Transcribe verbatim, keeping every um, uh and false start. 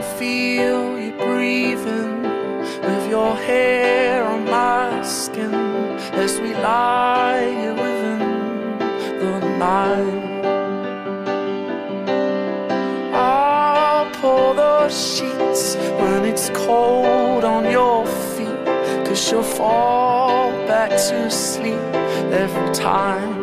feel you breathing with your hair on my skin as we lie here within the night. I'll pull the sheets when it's cold on your feet, 'cause you'll fall back to sleep every time